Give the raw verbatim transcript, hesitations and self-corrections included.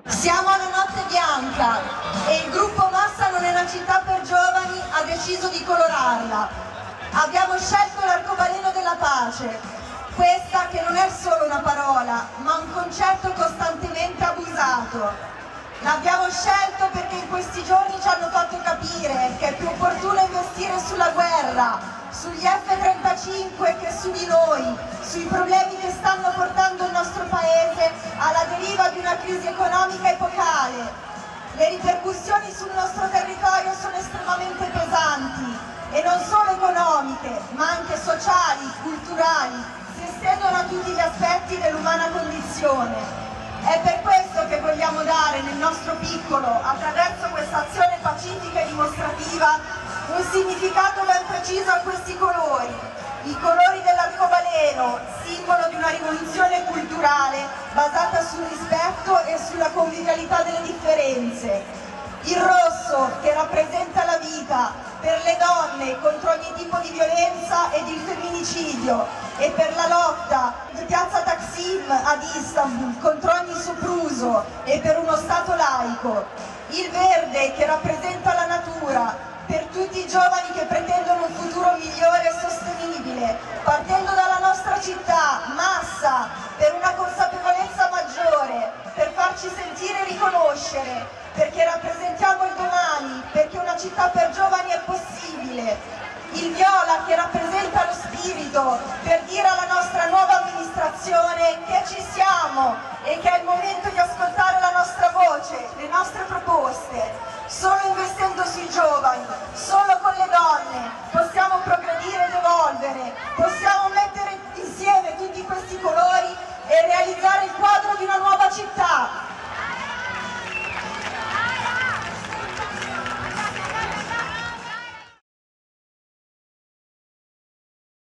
Siamo alla notte bianca e il gruppo Massa non è una città per giovani ha deciso di colorarla. Abbiamo scelto l'arcobaleno della pace, questa che non è solo una parola, ma un concetto costantemente abusato. L'abbiamo scelto perché in questi giorni ci hanno fatto capire che è più opportuno investire sulla guerra, sugli F trentacinque che su di noi, sui problemi che stanno portando il nostro paese alla deriva di una crisi economica epocale. Le ripercussioni sul nostro territorio sono estremamente pesanti e non solo economiche, ma anche sociali, culturali, si estendono a tutti gli aspetti dell'umana condizione. È per questo che vogliamo dare nel nostro piccolo, attraverso questa azione pacifica e dimostrativa, un significato ben preciso a questi colori, i colori dell'arcobaleno, simbolo di una rivoluzione culturale basata sul rispetto e sulla convivialità delle differenze. Il rosso che rappresenta la vita per le donne contro ogni tipo di violenza ed il femminicidio e per la lotta di piazza Taksim ad Istanbul contro ogni sopruso e per uno Stato laico. Il verde che rappresenta la natura per tutti i giovani che pretendono un futuro migliore e sostenibile, partendo dalla nostra città, Massa, per una consapevolezza maggiore, per farci sentire e riconoscere, perché rappresentiamo il domani, perché una città per giovani è possibile. Il viola che rappresenta lo spirito, per dire alla nostra nuova amministrazione che ci siamo e che è il momento di ascoltare la nostra voce, le nostre proposte. Solo investendo sui giovani, solo con le donne possiamo progredire ed evolvere, possiamo mettere insieme tutti questi colori